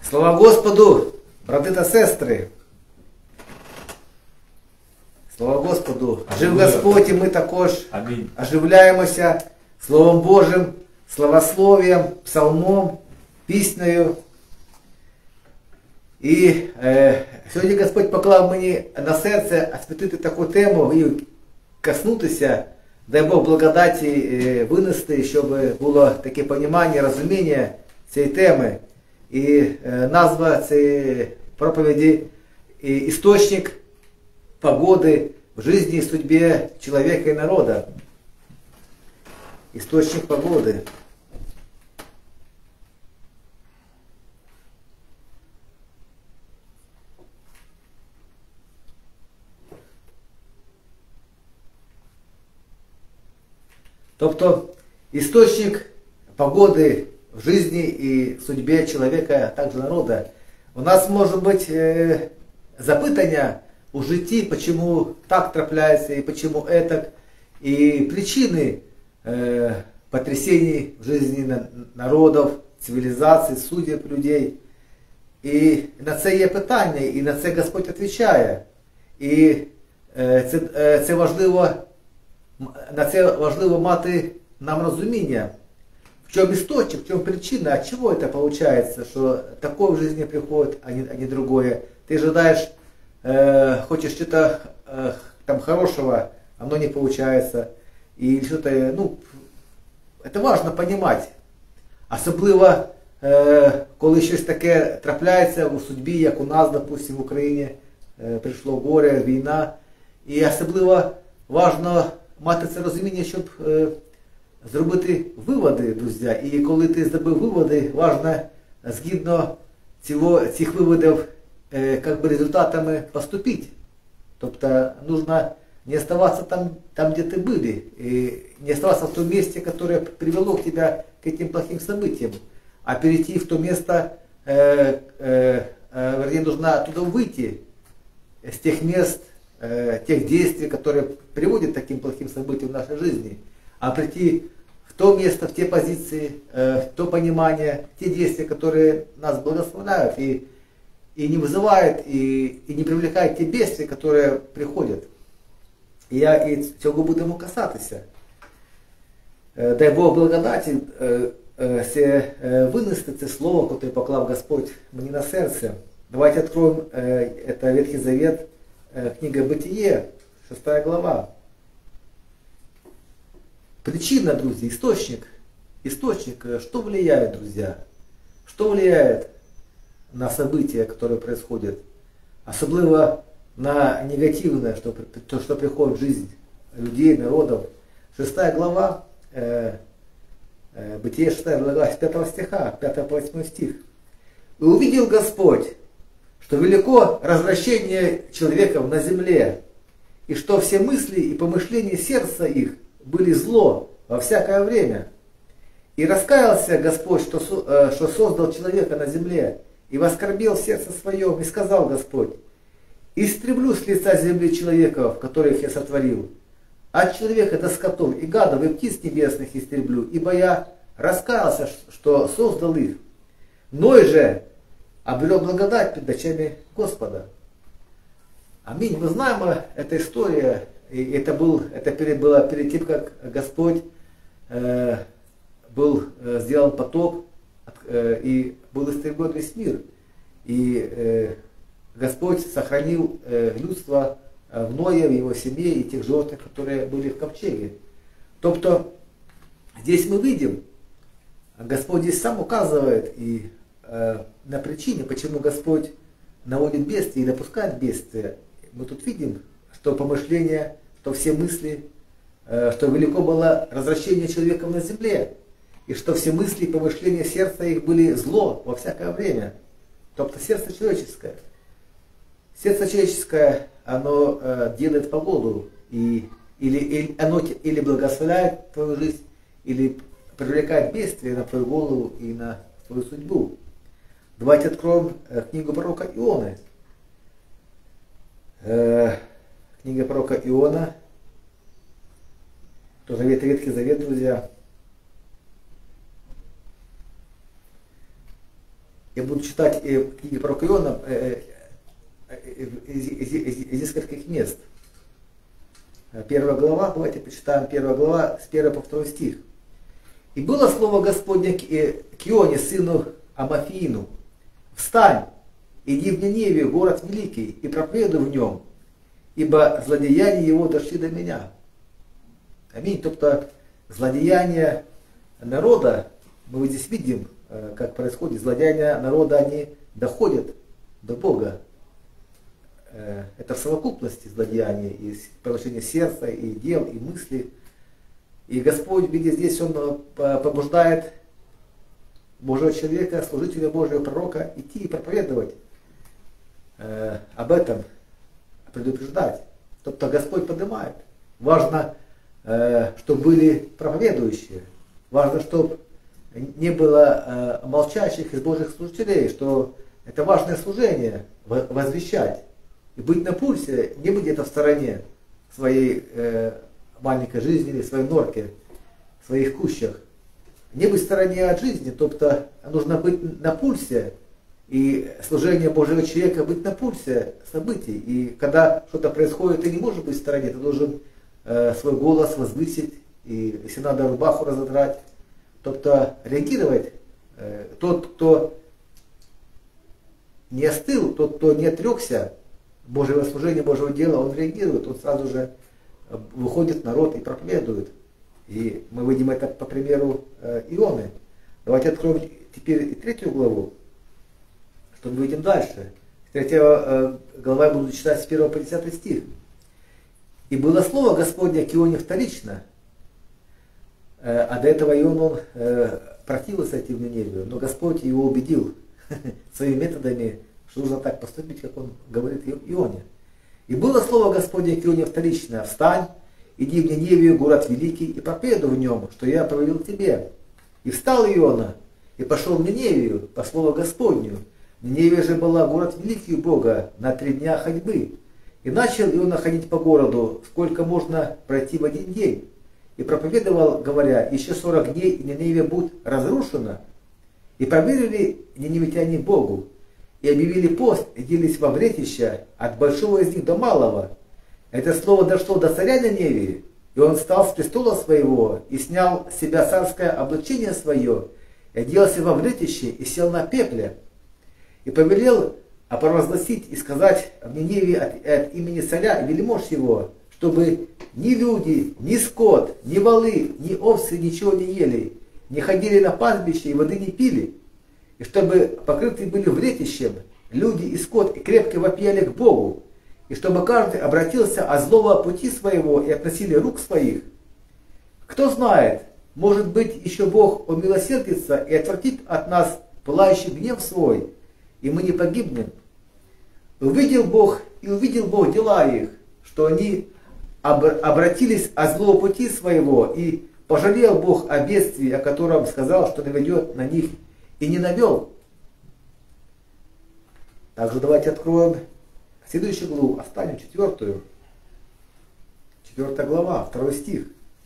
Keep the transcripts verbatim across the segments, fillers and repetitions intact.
Слава Господу, брати та сестри. Слава Господу. Жив Господь, і ми також Амінь. оживляємося Словом Божим, славослов'ям, псалмом, піснею. І е, сьогодні Господь поклав мені на серце освятити таку тему і коснутися, дай Бог благодаті е, винести, щоб було таке розуміння, розуміння цієї теми. І е, назва цієї проповіді «Істочник погоди в жизни и судьбе человека и народа». Источник погоды. Тобто источник погоды в жизни и судьбе человека, а также народа. У нас может быть э, запитання у житті, почему так трапляется и почему это, и причины э, потрясений в жизни народов, цивілізацій, судеб людей. І на це є питання, і на це Господь відповідає. І е, це, е, це важливо, на це важливо мати нам розуміння, в чому істочник, в чому причина, от чего это получается, что такое в жизни приходит, а не, а не другое. Ты ожидаешь, э, хочешь что-то э, там хорошего, оно не получается. И что-то, ну, это важно понимать. Особливо, е, коли щось таке трапляється у судьбі, як у нас, допустим, в Україні, е, прийшло горе, війна. І особливо важно мати це розуміння, щоб е, зробити виводи, друзі. І коли ти зробив виводи, важно згідно цього, цих виводів е, как бы результатами поступити. Тобто, нужно не оставаться там, там, где ты были, и не оставаться в том месте, которое привело к тебя к этим плохим событиям, а перейти в то место, э, э, э, вернее, нужно оттуда выйти, с тех мест, э, тех действий, которые приводят к таким плохим событиям в нашей жизни, а прийти в то место, в те позиции, э, в то понимание, те действия, которые нас благословляют и, и не вызывают, и, и не привлекают те бедствия, которые приходят. І я і цього будемо касатися. Дай Бог благодаті це, винести це слово, яке поклав Господь мені на серце. Давайте відкриємо це Ветхий Завет, книга Бытие, шестая глава. Причина, друзья, источник. Источник, что влияет, друзья? Что влияет на события, которые происходят? Особливо на негативное, что, то, что приходит в жизнь людей, народов. Шестая глава, э, э, Бытие шестая глава, с пятого стиха, пятого по восьмой стих. «И увидел Господь, что велико развращение человеков на земле, и что все мысли и помышления сердца их были зло во всякое время. И раскаялся Господь, что, э, что создал человека на земле, и воскорбел в сердце своем, и сказал Господь: истреблю с лица земли человеков, которых я сотворил, от человека до скотов и гадов и птиц небесных истреблю, ибо я раскаялся, что создал их. Ной же обрел благодать пред очами Господа». Аминь. Мы знаем эту историю, и это, был, это перед, было перед тем, как Господь э, был э, сделан потоп, э, и был истреблен весь мир. И э, Господь сохранил э, людство э, в Ное, в его семье и тех животных, которые были в ковчеге. Тобто, здесь мы видим, Господь здесь сам указывает и э, на причине, почему Господь наводит бедствие и допускает бедствие. Мы тут видим, что помышления, что все мысли, э, что велико было развращение человеком на земле, и что все мысли и помышления сердца их были зло во всякое время. Тобто, сердце человеческое. Сердце человеческое, оно э, делает погоду, и, или, или, оно или благословляет твою жизнь, или привлекает бедствие на твою голову и на твою судьбу. Давайте откроем э, книгу пророка Ионы. Э, книга пророка Иона, тоже Ветхий Завет, друзья. Я буду читать э, книги пророка Иона э, э, из, из, из, из нескольких мест. Первая глава, давайте почитаем первая глава с первого по второй стих. «И было слово Господне к Ионе, сыну Амафиину: встань, иди в Ниневию, город великий, и проповедуй в нем, ибо злодеяния его дошли до меня». Аминь. Тобто злодеяния народа, мы здесь видим, как происходит, злодеяния народа, они доходят до Бога. Это в совокупности злодеяния, и положение сердца, и дел, и мыслей. И Господь, видя здесь, Он побуждает Божьего человека, служителя Божьего пророка, идти и проповедовать э, об этом, предупреждать. Тобто Господь поднимает. Важно, э, чтобы были проповедующие. Важно, чтобы не было э, молчащих из Божьих служителей, что это важное служение возвещать. И быть на пульсе, не быть где-то в стороне своей э, маленькой жизни, или своей норке, в своих кущах. Не быть в стороне от жизни, тобто нужно быть на пульсе, и служение Божьего человека быть на пульсе событий. И когда что-то происходит, ты не можешь быть в стороне, ты должен э, свой голос возвысить, и если надо рубаху разодрать, тобто реагировать. Э, тот, кто не остыл, тот, кто не отрекся Божьего служения, Божьего дела, он реагирует, он сразу же выходит в народ и проповедует. И мы видим это по примеру э, Ионы. Давайте откроем теперь третью главу, что мы видим дальше. Третья э, глава я буду читать с первого по десятый стих. «И было слово Господне к Ионе вторично, э, а до этого Ион он э, противился идти в Ниневию, но Господь его убедил своими методами, что нужно так поступить, как он говорит Ионе. И было слово Господне к Ионе вторично: встань, иди в Ниневию, город великий, и проповедуй в нем, что я повелел тебе. И встал Иона, и пошел в Ниневию, по слову Господню. Ниневия же была город великий у Бога, на три дня ходьбы. И начал Иона ходить по городу, сколько можно пройти в один день. И проповедовал, говоря: еще сорок дней, и Ниневия будет разрушена. И поверили ниневитяне Богу, и объявили пост, и делись во вретища от большого из них до малого. Это слово дошло до царя Ниневии, и он встал с престола своего, и снял с себя царское облачение свое, и оделся во вретище, и сел на пепле, и повелел провозгласить и сказать в Ниневии от, от имени царя и вельмож его, чтобы ни люди, ни скот, ни волы, ни овцы ничего не ели, не ходили на пастбище и воды не пили, и чтобы покрыты были вретищем люди и скот, и крепко вопияли к Богу, и чтобы каждый обратился от злого пути своего и относили рук своих. Кто знает, может быть, еще Бог умилосердится и отвратит от нас пылающий гнев свой, и мы не погибнем. Увидел Бог, и увидел Бог дела их, что они обратились от злого пути своего, и пожалел Бог о бедствии, о котором сказал, что наведет на них, и не навел. Также давайте откроем следующую главу, оставим четвертую. Четвертая глава, второй стих.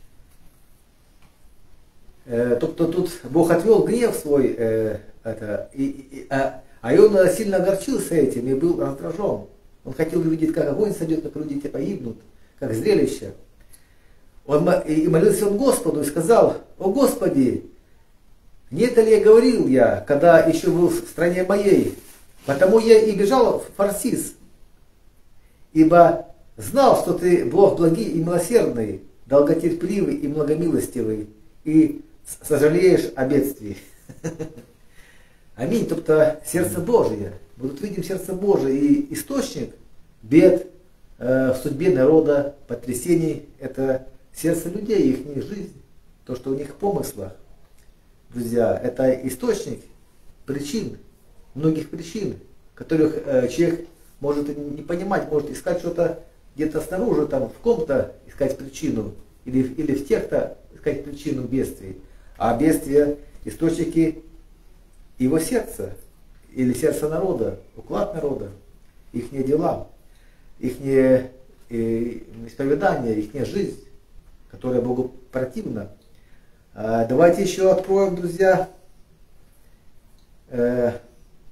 Э, тобто тут Бог отвел гнев свой, э, это, и, и, а, а он сильно огорчился этим и был раздражен. Он хотел увидеть, как огонь сойдет, как люди те погибнут, как зрелище. Он, и молился он Господу и сказал: «О Господи, не это ли я говорил я, когда еще был в стране моей? Потому я и бежал в Фарсис, ибо знал, что ты Бог благий и милосердный, долготерпеливый и многомилостивый, и сожалеешь о бедствии». Аминь. Тобто сердце Божие. Мы тут видим сердце Божие, и источник бед э, в судьбе народа, потрясений, это сердце людей, их жизнь, то, что у них в помыслах. Друзья, это источник причин, многих причин, которых э, человек может не понимать, может искать что-то где-то снаружи, там, в ком-то искать причину, или, или в тех-то искать причину бедствий. А бедствия, источники его сердца, или сердца народа, уклад народа, их дела, их исповедание, их жизнь, которая Богу противна. А давайте еще откроем, друзья, э,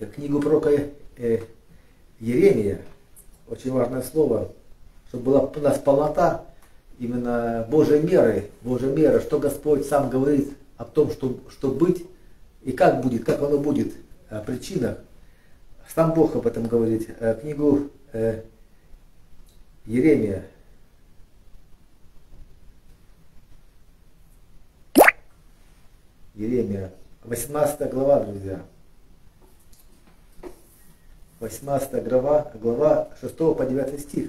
книгу пророка э, Еремия, очень важное слово, чтобы была у нас полнота именно Божьей меры, Божьей меры, что Господь сам говорит о том, что, что быть и как будет, как оно будет, о причинах. Сам Бог об этом говорит. Книгу э, Еремия. Еремия. восемнадцатая глава, друзья. восемнадцатая глава, глава шестого по девятый стих.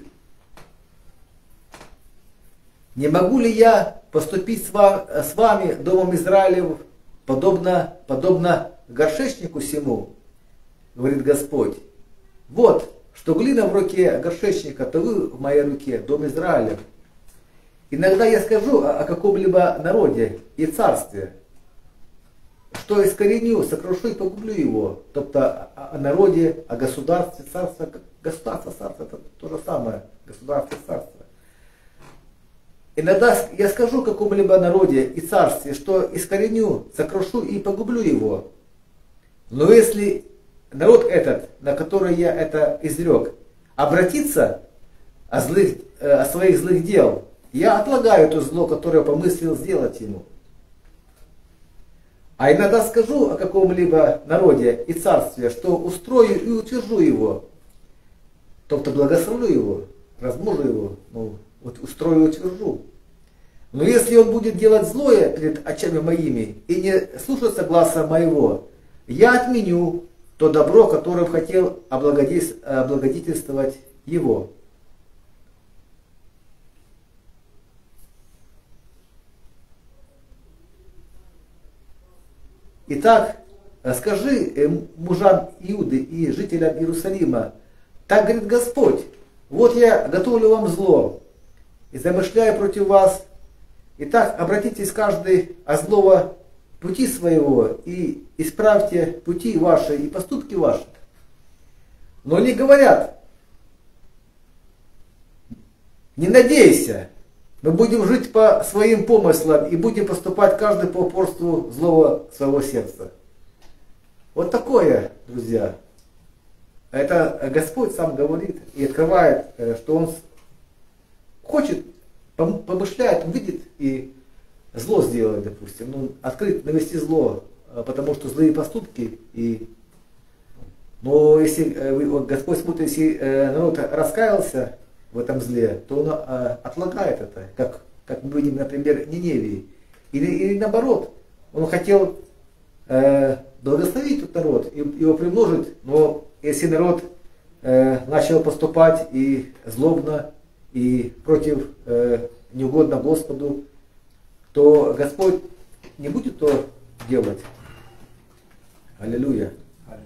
«Не могу ли я поступить с вами, домом Израилев, подобно, подобно горшечнику сему, говорит Господь. Вот, что глина в руке горшечника, то вы в моей руке, дом Израилев. Иногда я скажу о, о каком-либо народе и царстве, что искореню, сокрушу и погублю его». Тобто о, о народе, о государстве, царстве. Государство, царство, это то же самое, государство, царство. Иногда я скажу какому-либо народе и царстве, что искореню, сокрушу и погублю его. Но если народ этот, на который я это изрек, обратится о, злых, о своих злых дел, я отлагаю то зло, которое помыслил сделать ему. А иногда скажу о каком-либо народе и царстве, что устрою и утвержу его, тобто благословлю его, размножу его, ну, вот устрою и утвержу. Но если он будет делать злое перед очами моими и не слушаться гласа моего, я отменю то добро, которым хотел облагодетельствовать его. Итак, скажи мужам Иуды и жителям Иерусалима: так говорит Господь, вот я готовлю вам зло и замышляю против вас. Итак, обратитесь каждый от злого пути своего и исправьте пути ваши и поступки ваши. Но они говорят: не надейся, мы будем жить по своим помыслам и будем поступать каждый по упорству злого своего сердца. Вот такое, друзья. Это Господь сам говорит и открывает, что Он хочет, помышляет, видит и зло сделать, допустим. Ну, открыть, навести зло, потому что злые поступки. И... Но если Господь смотрит, если народ раскаялся в этом зле, то Он отлагает это, как, как мы видим, например, Ниневии. Или, или наоборот, Он хотел э, благословить этот народ, и его примножить, но если народ э, начал поступать и злобно, и против э, неугодно Господу, то Господь не будет то делать. Аллилуйя.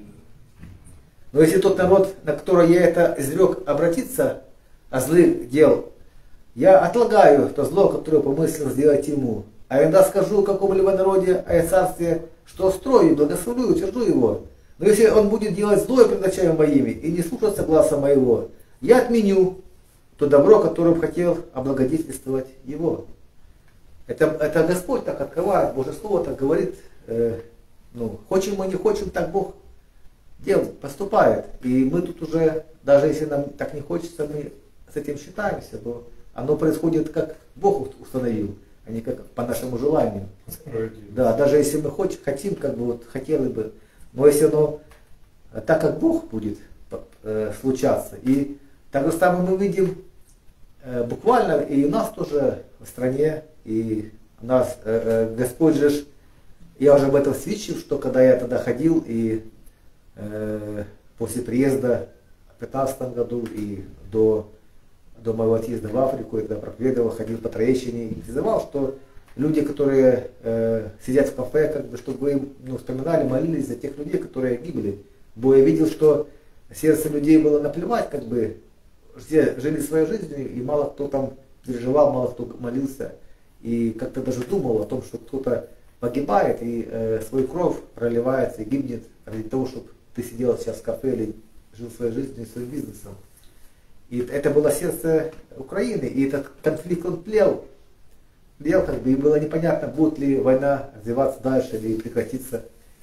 Но если тот народ, на который я это изрек, обратится о злых дел, я отлагаю то зло, которое помыслил сделать ему. А иногда скажу какому-либо народе о царстве, что строю, благословлю, утвержу его. Но если он будет делать злое пред очами моими и не слушаться гласа моего, я отменю то добро, которым хотел облагодетельствовать его. Это, это Господь так открывает, Божье Слово так говорит. Э, ну, хочем мы, не хочем, так Бог делает, поступает. И мы тут уже, даже если нам так не хочется, мы с этим считаемся, но оно происходит, как Бог установил, а не как по нашему желанию. Да, даже если мы хоть, хотим, как бы вот хотели бы, но если оно так, как Бог будет э, случаться. И так же самое мы видим э, буквально и у нас тоже в стране, и у нас э, э, Господь же, я уже об этом свидетель, что когда я тогда ходил и э, после приезда в пятнадцатом году и до, до моего отъезда в Африку, я тогда проповедовал, ходил по Троещине и призывал, что люди, которые э, сидят в кафе, как бы, чтобы вы ну, вспоминали, молились за тех людей, которые гибли. Бо я видел, что сердце людей было наплевать, как бы, все жили своей жизнью, и мало кто там переживал, мало кто молился, и как-то даже думал о том, что кто-то погибает и э, свою кровь проливается и гибнет ради того, чтобы ты сидел сейчас в кафе или жил своей жизнью и своим бизнесом. И это было сердце Украины, и этот конфликт он тлел, тлел как бы, и было непонятно, будет ли война развиваться дальше или прекратиться.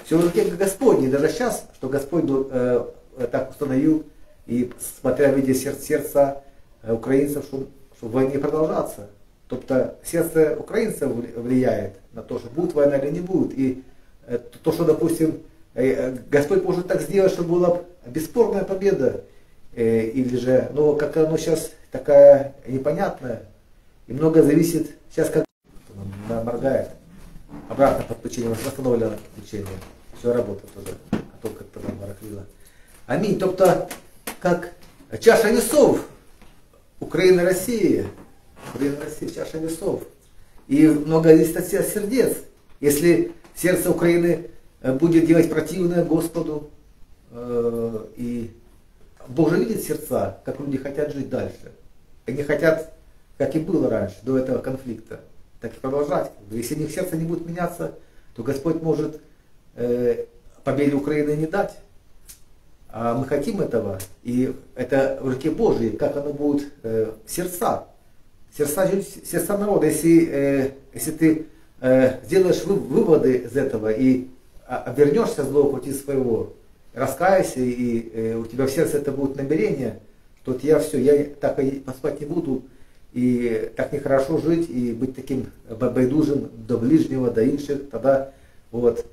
Все в руке Господней, даже сейчас, что Господь э, так установил, и смотря видя сердце, сердца українців, щоб, щоб войне продолжаться. Тобто сердце украинцев влияет на то, что будет война или не будет. И э, то, что, допустим, э, Господь может так сделать, чтобы была бесспорная победа, э, или же, ну, как оно сейчас такая непонятная, и много зависит, сейчас как она моргает, обратно подключение, восстановлено подключение, все работает уже, а то как-то там барахлило. Аминь. Тобто, как чаша весов, Украина, Россия, Украина, Россия, чаша весов. И много зависит от сердец. Если сердце Украины будет делать противное Господу, э, и Бог же видит сердца, как люди хотят жить дальше. Они хотят, как и было раньше, до этого конфликта, так и продолжать. Если их сердце не будет меняться, то Господь может э, победе Украины не дать. А мы хотим этого, и это в руке Божьей, как оно будет э, сердца. Сердца, сердца народа. Если, э, если ты э, сделаешь вы, выводы из этого и обернешься с злого пути своего, раскаешься, и э, у тебя в сердце это будет намерение, что вот я все, я так и поспать не буду, и так нехорошо жить, и быть таким байдужим до ближнего, до инших, тогда вот.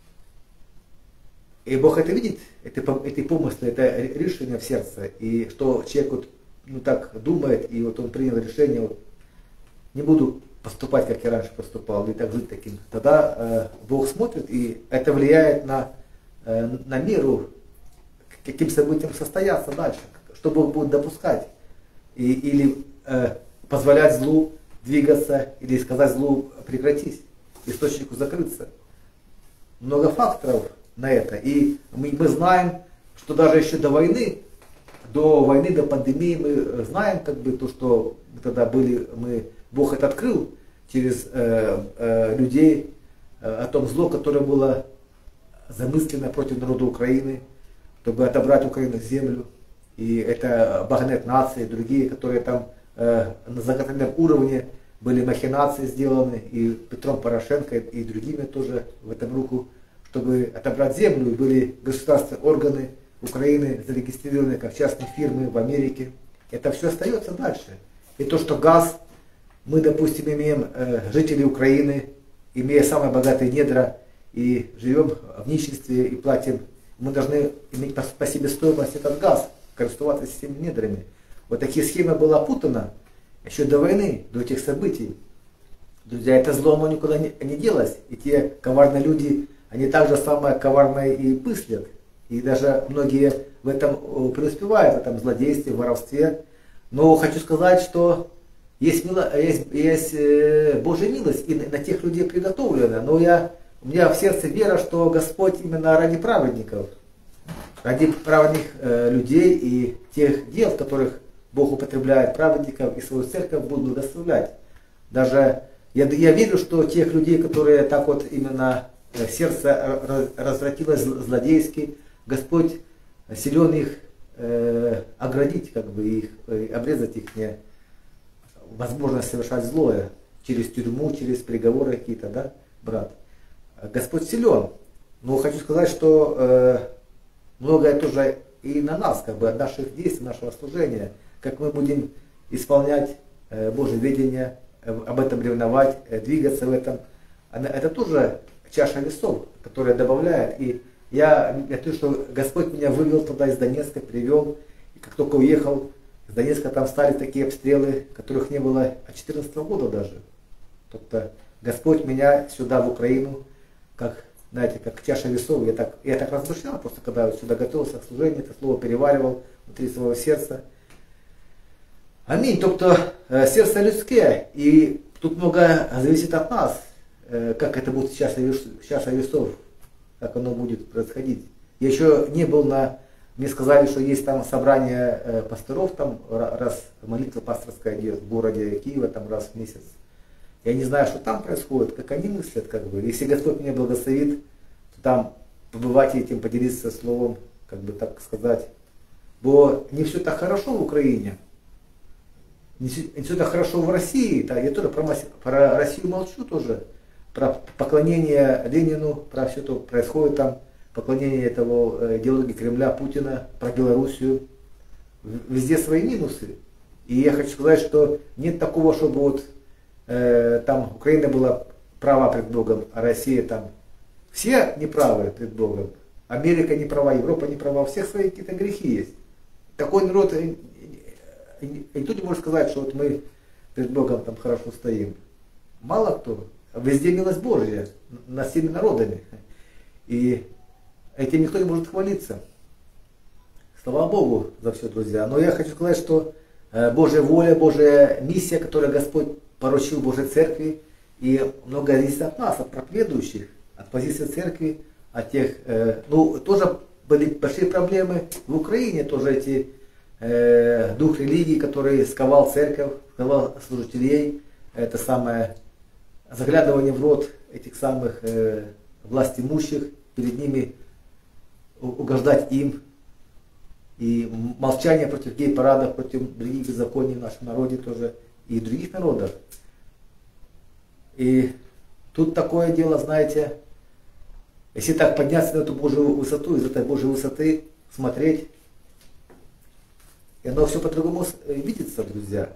И Бог это видит, эти, эти помыслы, это решение в сердце, и что человек вот, ну, так думает, и вот он принял решение, вот, не буду поступать, как я раньше поступал, и так жить таким. Тогда э, Бог смотрит, и это влияет на, э, на меру, каким событиям состояться дальше, что Бог будет допускать, и, или э, позволять злу двигаться, или сказать злу прекратись, источнику закрыться. Много факторов на это. И мы, мы знаем, что даже еще до войны, до войны, до пандемии, мы знаем, как бы, то, что мы тогда были, мы, Бог это открыл через э, э, людей, э, о том зло, которое было замыслено против народа Украины, чтобы отобрать Украину землю. И это Багнет нации, другие, которые там э, на законодательном уровне были махинации сделаны, и Петром Порошенко, и другими тоже в этом руку, чтобы отобрать землю, и были государственные органы Украины зарегистрированы как частные фирмы в Америке. Это все остается дальше. И то, что газ, мы, допустим, имеем э, жители Украины, имея самые богатые недра, и живем в нищенстве и платим, мы должны иметь по, по себестоимости этот газ, користуваться этими недрами. Вот такие схемы были опутаны еще до войны, до этих событий. Друзья, это зло, оно никуда не, не делось. И те коварные люди, они также самые коварные и мыслят. И даже многие в этом преуспевают, в этом злодействе, в воровстве. Но хочу сказать, что есть, мило, есть, есть э, Божья милость, и на, на тех людей приготовлена. Но я, у меня в сердце вера, что Господь именно ради праведников, ради праведных э, людей и тех дел, в которых Бог употребляет праведников и свою церковь, будет благословлять. Даже я, я верю, что тех людей, которые так вот именно э, сердце развратилось злодейски, Господь силен их э, оградить, как бы их, э, обрезать их не возможность совершать злое через тюрьму, через приговоры какие-то, да, брат. Господь силен. Но хочу сказать, что э, многое тоже и на нас, как бы от наших действий, нашего служения, как мы будем исполнять э, Божье видение, э, об этом ревновать, э, двигаться в этом. Это тоже чаша весов, которая добавляет. И я, я то, что Господь меня вывел туда из Донецка, привел, и как только уехал из Донецка, там стали такие обстрелы, которых не было от две тысячи четырнадцатого года даже. Тобто Господь меня сюда, в Украину, как, знаете, как чаша весов. Я так, я так размышлял, просто когда сюда готовился к служению, это слово переваривал внутри своего сердца. Аминь. Тобто сердце людское, и тут многое зависит от нас, как это будет чаша весов, как оно будет происходить. Я еще не был на... Мне сказали, что есть там собрание э, пасторов, там раз молитва пасторская идет в городе Киева, там раз в месяц. Я не знаю, что там происходит, как они мыслят, как бы. Если Господь меня благословит, то там побывать и этим поделиться словом, как бы так сказать. Бо не все так хорошо в Украине, не все, не все так хорошо в России. Да, я тоже про, про Россию молчу тоже. про поклонение Ленину, про все то происходит там, поклонение этого идеологии Кремля, Путина, про Белоруссию. Везде свои минусы. И я хочу сказать, что нет такого, чтобы вот э, там Украина была права пред Богом, а Россия там все неправы пред Богом. Америка не права, Европа не права, у всех свои какие-то грехи есть. Такой народ, и, и, и никто не может сказать, что вот мы пред Богом там хорошо стоим. Мало кто. Везде милость Божья, над всеми народами. И этим никто не может хвалиться. Слава Богу за все, друзья. Но я хочу сказать, что Божья воля, Божья миссия, которую Господь поручил Божьей Церкви, и много зависит от нас, от проповедующих, от позиции Церкви, от тех, э, ну, тоже были большие проблемы в Украине, тоже эти э, дух религии, который сковал церковь, сковал служителей, это самое заглядывание в рот этих самых э, властимущих, перед ними угождать им, и молчание против гей-парадов, против других беззаконий в нашем народе тоже, и в других народах. И тут такое дело, знаете, если так подняться на эту Божью высоту, из этой Божьей высоты смотреть, и оно все по-другому видится, друзья.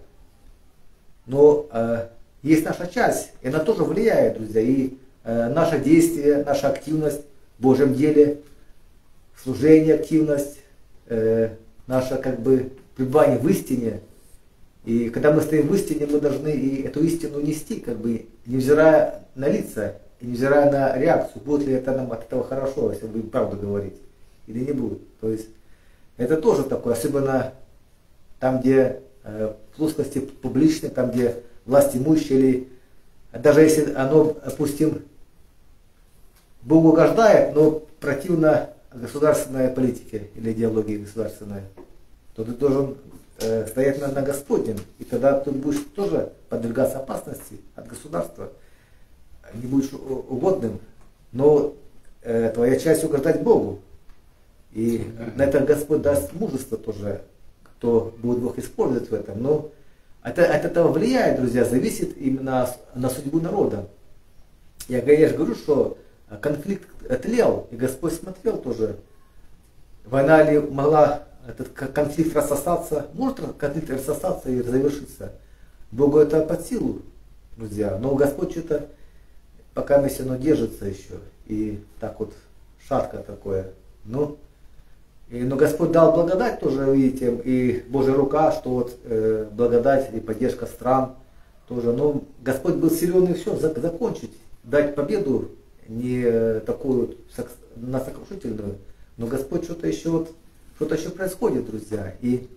Но э, есть наша часть, и она тоже влияет, друзья, и э, наше действие, наша активность в Божьем деле, служение, активность, э, наше как бы пребывание в истине. И когда мы стоим в истине, мы должны и эту истину нести, как бы, невзирая на лица, и невзирая на реакцию, будет ли это нам от этого хорошо, если будем правду говорить, или не будет. То есть это тоже такое, особенно там, где э, плоскости публичные, там, где власть имущие, или даже если оно, допустим, Богу угождает, но противно государственной политике или идеологии государственной, то ты должен э, стоять на, на Господнем, и тогда ты будешь тоже подвергаться опасности от государства, не будешь угодным, но э, твоя часть угождать Богу. И на это Господь даст мужество тоже, кто будет Бог использовать в этом. Но это, от этого влияет, друзья, зависит именно на судьбу народа. Я, я же говорю, что конфликт тлел, и Господь смотрел тоже, война ли могла этот конфликт рассосаться, может конфликт рассосаться и завершиться. Богу это под силу, друзья, но Господь что-то пока все равно держится еще, и так вот шатко такое. Ну, и, но Господь дал благодать тоже, видите, и Божья рука, что вот э, благодать и поддержка стран тоже. Но Господь был силен и все, закончить, дать победу не э, такую на сокрушительную, но Господь что-то еще вот, что-то еще происходит, друзья. И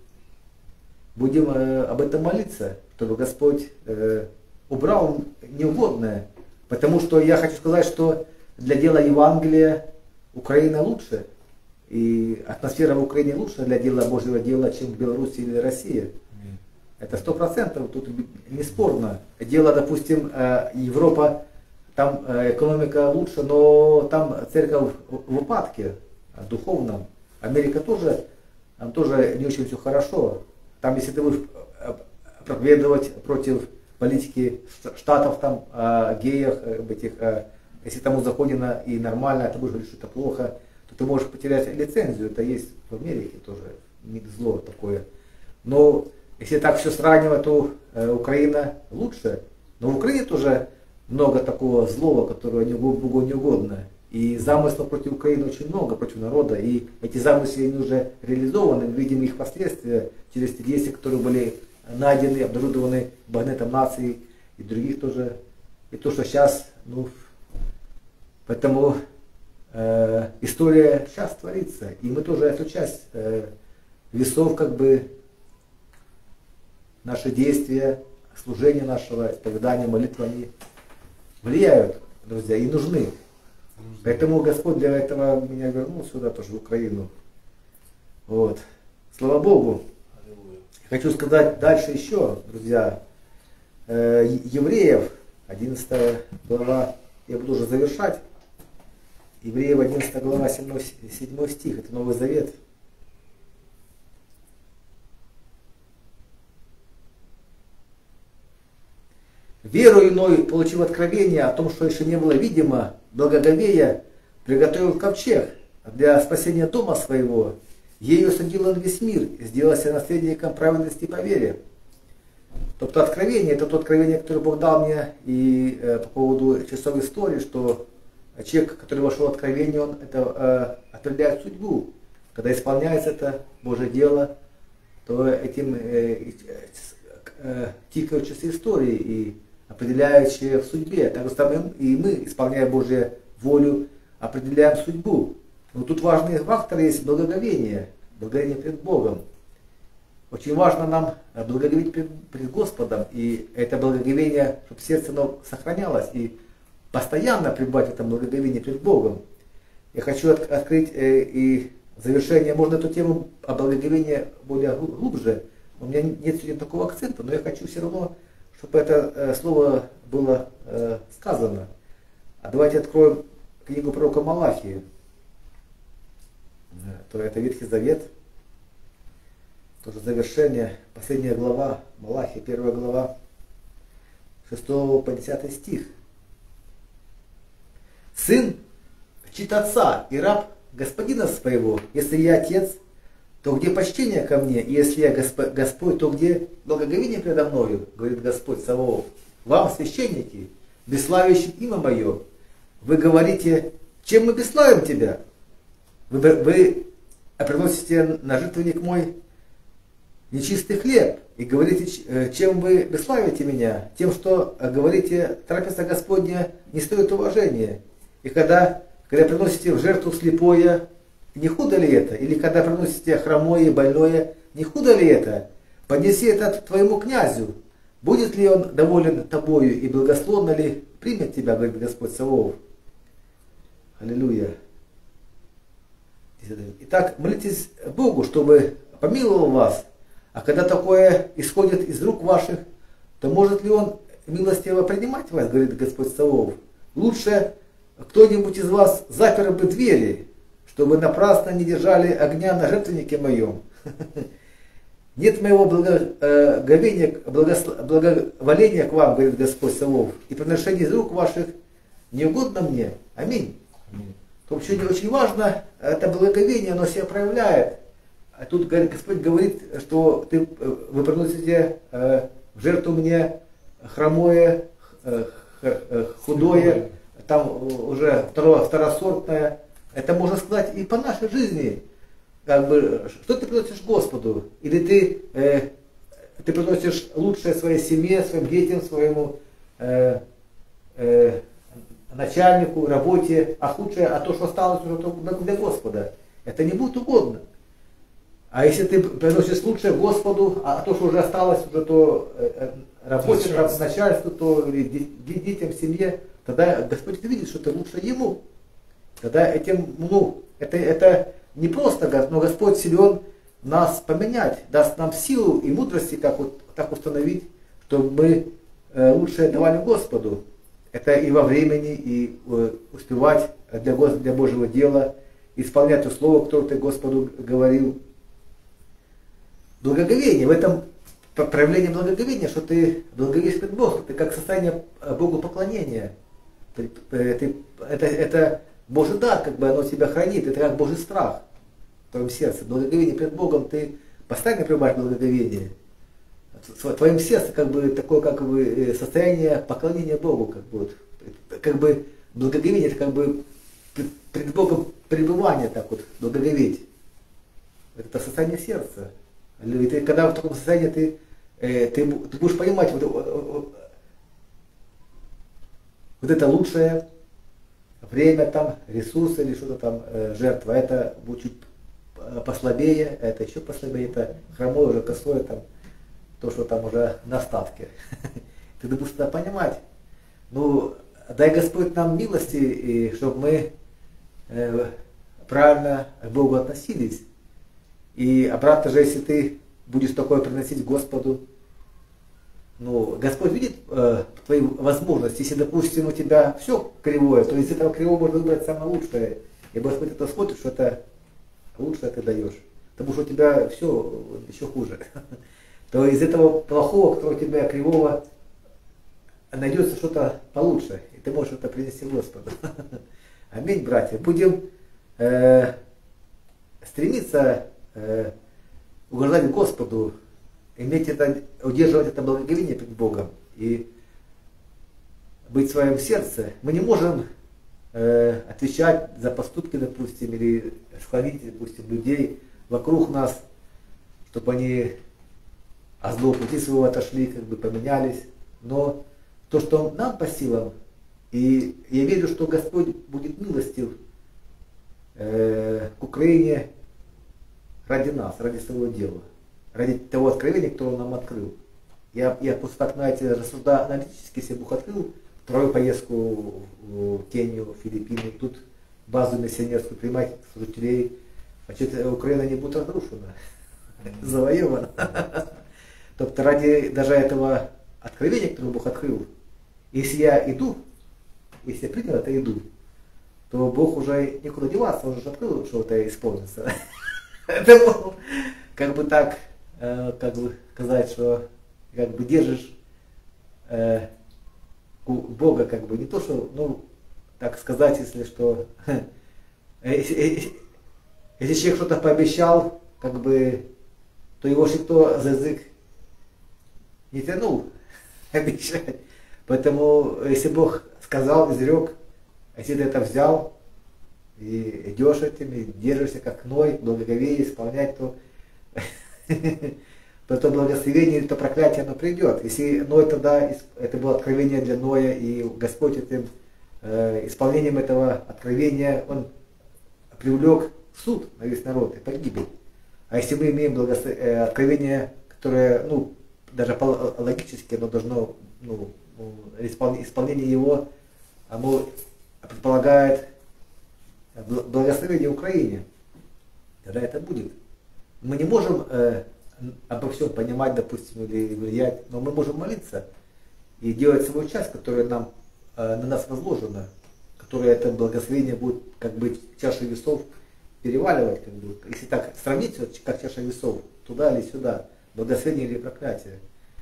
будем э, об этом молиться, чтобы Господь э, убрал неугодное. Потому что я хочу сказать, что для дела Евангелия Украина лучше. И атмосфера в Украине лучше для дела Божьего дела, чем в Беларуси или России. Mm. Это сто процентов, тут не спорно. Дело, допустим, Европа, там экономика лучше, но там церковь в упадке духовном. Америка тоже, там тоже не очень все хорошо. Там, если ты будешь проповедовать против политики штатов, там, о геях, об этих, если там узаконено и нормально, ты будешь говорить, что это плохо, то ты можешь потерять лицензию. Это есть в Америке тоже, не зло такое. Но если так все сравнивать, то э, Украина лучше. Но в Украине тоже много такого злого, которое Богу не угодно. И замыслов против Украины очень много, против народа. И эти замыслы они уже реализованы, мы видим их последствия через те действия, которые были найдены, обнародованы Багнетом наций и других тоже. И то, что сейчас, ну, поэтому э, история сейчас творится. И мы тоже эту часть э, весов, как бы, наши действия, служение нашего, исповедания, молитвы, они влияют, друзья, и нужны. Поэтому Господь для этого меня вернул сюда, тоже в Украину. Вот. Слава Богу. Хочу сказать дальше еще, друзья, э, Евреев, одиннадцатая глава, я буду уже завершать. Евреев, одиннадцатая глава, седьмой, седьмой стих, это Новый Завет. веру иной, получив откровение о том, что еще не было видимо, благоговея, приготовил ковчег для спасения дома своего. Ею осудил он весь мир и сделался наследником праведности по вере. Тобто откровение, это то откровение, которое Бог дал мне и э, по поводу часов истории, что человек, который вошел в откровение, он это э, определяет судьбу. Когда исполняется это Божье дело, то этим э, э, тикают часы истории и определяющие в судьбе. Так же самое и мы, исполняя Божью волю, определяем судьбу. Но тут важный фактор есть благоговение, благоговение пред Богом. Очень важно нам благоговеть пред, пред Господом, и это благоговение, чтобы сердце оно сохранялось, и постоянно пребывать в этом благоговении пред Богом. Я хочу от, открыть э, и в завершение, можно эту тему о благоговении более глубже. У меня нет сегодня такого акцента, но я хочу все равно, чтобы это э, слово было э, сказано. А давайте откроем книгу пророка Малахии. То это Ветхий Завет. Тоже завершение, последняя глава, Малахия, первая глава, шестого по десятый стих. Сын чтит отца и раб господина своего. Если я отец, то где почтение ко мне? И если я Госп- Господь, то где благоговение предо мною? Говорит Господь Саваоф. Вам, священники, бесславящие имя мое, вы говорите, чем мы бесславим тебя? Вы, вы приносите на жертвенник мой нечистый хлеб, и говорите, чем вы бесславите меня? Тем, что говорите, трапеза Господня не стоит уважения. И когда, когда приносите в жертву слепое, не худо ли это? Или когда приносите хромое и больное, не худо ли это? Поднеси это твоему князю. Будет ли он доволен тобою и благословно ли примет тебя, говорит Господь Саваоф. Аллилуйя. Итак, молитесь Богу, чтобы помиловал вас. А когда такое исходит из рук ваших, то может ли Он милостиво принимать вас, говорит Господь Саваоф. Лучше кто-нибудь из вас запер бы двери, чтобы напрасно не держали огня на жертвеннике моем. Нет моего благоговения, благоволения к вам, говорит Господь Саваоф, и приношение из рук ваших не угодно мне. Аминь. Очень, очень важно, это благоговение, оно себя проявляет. А тут Господь говорит, что ты, вы приносите э, в жертву мне хромое, э, худое, там уже второе, второсортное. Это можно сказать и по нашей жизни. Как бы, что ты приносишь Господу? Или ты, э, ты приносишь лучшее своей семье, своим детям, своему э, э, начальнику, работе, а худшее, а то, что осталось уже для Господа. Это не будет угодно. А если ты приносишь лучшее Господу, а то, что уже осталось, уже то э, работе, начальству. начальству, то или детям, семье, тогда Господь видит, что это лучше Ему. Тогда этим, ну, это, это не просто, но Господь силен нас поменять, даст нам силу и мудрости, как вот так установить, чтобы мы э, лучше давали Господу. Это и во времени, и э, успевать для, для Божьего дела, исполнять то слово, которое ты Господу говорил. Благоговение, в этом проявление благоговения, что ты благоговеешь пред Богом, ты как состояние Богу поклонения. Ты, ты, это, это Божий дар, как бы оно тебя хранит, это как Божий страх в твоем сердце. Благоговение пред Богом, ты постоянно пребываешь в благоговении. В твоем сердце как бы такое как бы состояние поклонения Богу, как бы, вот, как бы благоговение, это как бы пред Богом пребывание, так вот, благоговеть. Это состояние сердца. И ты, когда в таком состоянии ты, э, ты, ты будешь понимать, вот, вот, вот это лучшее время, там, ресурсы или что-то там, э, жертва, это будет чуть послабее, это еще послабее, это хромое уже косое, там, то, что там уже на остатке. Ты будешь это понимать. Ну, дай Господь нам милости, и чтобы мы э, правильно к Богу относились. И обратно же, если ты будешь такое приносить Господу, ну, Господь видит э, твои возможности. Если, допустим, у тебя все кривое, то из этого кривого можно выбрать самое лучшее. И Господь это смотрит, что это лучшее ты даешь. Потому что у тебя все еще хуже. То из этого плохого, которого у тебя кривого, найдется что-то получше, и ты можешь это принести Господу. Аминь, братья. Будем э, стремиться э, угождать Господу, иметь это, удерживать это благоговение перед Богом и быть в своем сердце. Мы не можем э, отвечать за поступки, допустим, или склонить, допустим, людей вокруг нас, чтобы они от злого пути своего отошли, как бы поменялись. Но то, что нам по силам, и я верю, что Господь будет милостив э, к Украине ради нас, ради своего дела, ради того откровения, которое Он нам открыл. Я, я просто так, знаете, рассуждаю аналитически, если Бог открыл вторую поездку в Кению, в Филиппины, тут базу миссионерскую принимать служителей, значит, Украина не будет разрушена, завоевана. Тобто ради даже этого откровения, которое Бог открыл, если я иду, если я принял это иду, то Бог уже никуда деваться, Он уже открыл, что это исполнится. Это как бы так, как бы сказать, что как бы держишь у Бога, как бы не то, что, ну, так сказать, если что, если, если человек что-то пообещал, как бы, то его же никто за язык не тянул обещать. Поэтому, если Бог сказал, изрек, если ты это взял, и идешь этим, и держишься как Ной, благоговение исполнять, то, то это благословение или то проклятие, оно придет. Если Ной тогда, это было откровение для Ноя, и Господь этим э, исполнением этого откровения, Он привлек суд на весь народ и погибель. А если мы имеем благос... э, откровение, которое, ну, даже логически, оно должно, ну, исполнение его, оно предполагает благословение Украине, тогда это будет. Мы не можем э, обо всем понимать, допустим, или влиять, но мы можем молиться и делать свою часть, которая нам, э, на нас возложена, которая это благословение будет, как бы, чашей весов переваливать, как бы, если так сравнить, как чаша весов, туда или сюда, благословение или проклятие,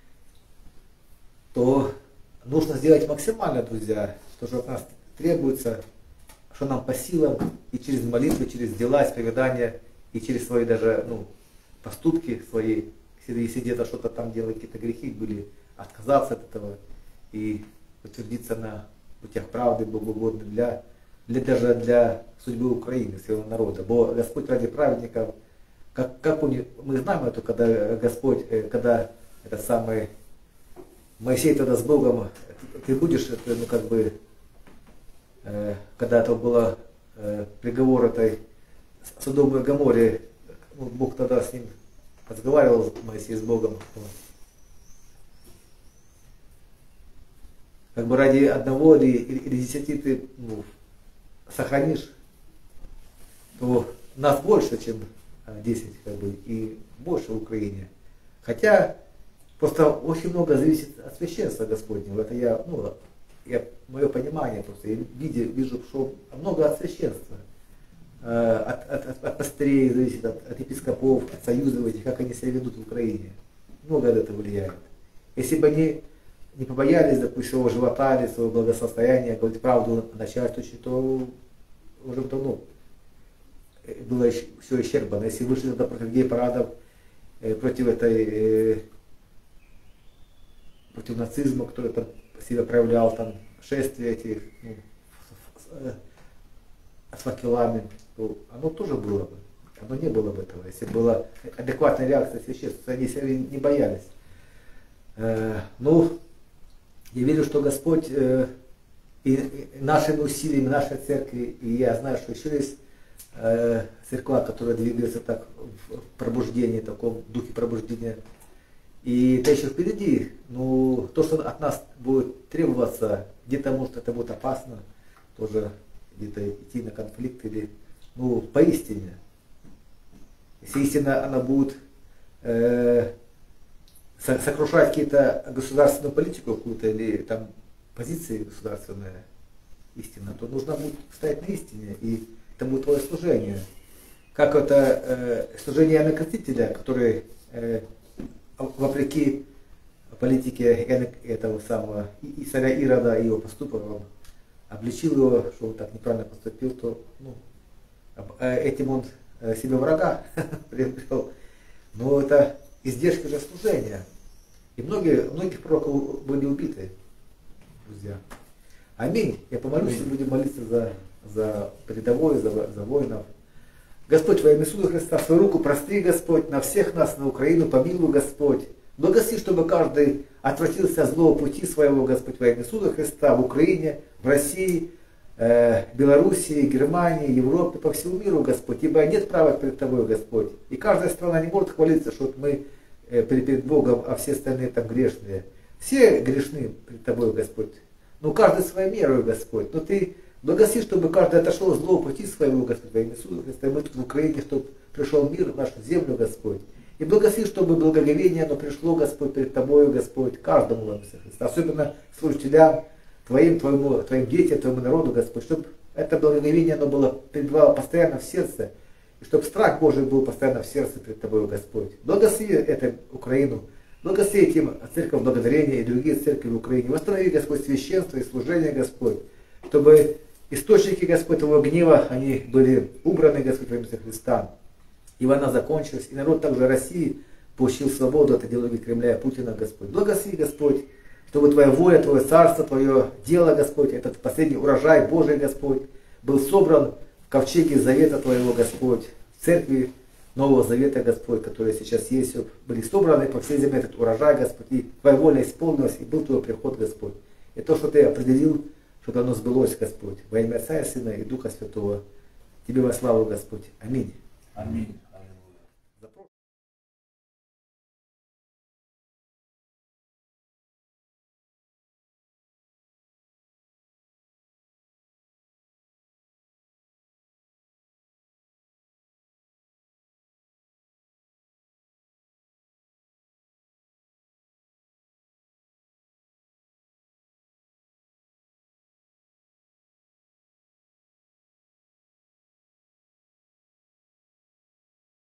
то нужно сделать максимально, друзья, то, что от нас требуется, что нам по силам, и через молитву, через дела, исповедания, и через свои даже, ну, поступки свои, если, если где-то что-то там делать, какие-то грехи были, отказаться от этого и утвердиться на путях правды, богоугодным для, для, даже для судьбы Украины, своего народа. Бо Господь ради праведников, как, как он, мы знаем это, когда Господь, когда этот самый Моисей тогда с Богом, ты будешь, это, ну, как бы, э, когда это было э, приговор этой Содому и Гоморе, ну, Бог тогда с ним разговаривал, Моисей с Богом. Как бы ради одного или, или десяти ты, ну, сохранишь, то нас больше, чем десять, как бы, и больше в Украине. Хотя просто очень много зависит от священства Господнего. Это я, ну, я, мое понимание просто. Я вижу, вижу, что много от священства. От, от, от, от пастырей зависит, от, от епископов, от союзов этих, как они себя ведут в Украине. Много от этого влияет. Если бы они не побоялись, допустим, своего живота или своего благосостояния, говорить правду начальству, то уже давно было все исчерпано. Если вышли тогда против гей-парадов, против этой, против нацизма, который там себя проявлял, там шествия этих, ну, с факелами, то оно тоже было бы. Оно не было бы этого, если была адекватная реакция священства, они себя не боялись. Э, ну, я верю, что Господь э, и, и нашими усилиями, нашей церкви, и я знаю, что еще есть э, церква, которая двигается так в пробуждении, таком духе пробуждения. И это еще впереди. Ну, то, что от нас будет требоваться, где-то, может, это будет опасно, тоже где-то идти на конфликт или, ну, поистине. Если истина, она будет э, сокрушать какие-то государственную политику какую-то или там позиции государственные, истина, то нужно будет стоять на истине, и это будет твое служение. Как это э, служение Иоанна Крестителя, который э, вопреки политики этого самого и царя Ирода и его поступок, он обличил его, что он так неправильно поступил, то ну, этим он себе врага приобрел. Но это издержки же служения. И многие, многих пророков были убиты, друзья. Аминь. Я помолюсь, и будем молиться за, за передовой, за, за воинов. Господь, во имя Иисуса Христа, свою руку простри, Господь, на всех нас, на Украину, помилуй, Господь. Благослови, чтобы каждый отвратился от злого пути своего, Господь, во имя Иисуса Христа, в Украине, в России, э, Белоруссии, Германии, Европе, по всему миру, Господь. Ибо нет права перед Тобой, Господь. И каждая страна не может хвалиться, что вот мы э, перед Богом, а все остальные там грешные. Все грешны перед Тобой, Господь. Но каждый своей мерой, Господь. Но Ты благослови, чтобы каждый отошел от злого пути своего, Господь, во имя Иисуса Христа. И мы тут в Украине, чтобы пришел мир в нашу землю, Господь. И благослови, чтобы благоговение оно пришло, Господь, перед Тобою, Господь, каждому во имя Иисуса Христа. Особенно служителям, Твоим, Твоему, Твоим детям, Твоему народу, Господь. Чтобы это благоговение оно было, пребывало постоянно в сердце. И чтобы страх Божий был постоянно в сердце перед Тобою, Господь. Благослови эту Украину. Благослови этим церковь благодарения и другие церкви в Украине. Восстанови, Господь, священство и служение, Господь, чтобы источники, Господь, Твоего гнева, они были убраны, Господь, во имя Иисуса Христа. И война закончилась, и народ также России получил свободу от идеологии Кремля и Путина, Господь. Благослови, Господь, чтобы Твоя воля, Твое царство, Твое дело, Господь, этот последний урожай Божий, Господь, был собран в ковчеге завета Твоего, Господь, в церкви Нового Завета, Господь, которые сейчас есть, были собраны по всей земле этот урожай, Господь, и Твоя воля исполнилась, и был Твой приход, Господь. И то, что Ты определил, чтобы оно сбылось, Господь, во имя Отца и Сына и Духа Святого. Тебе во славу, Господь. Аминь. Аминь.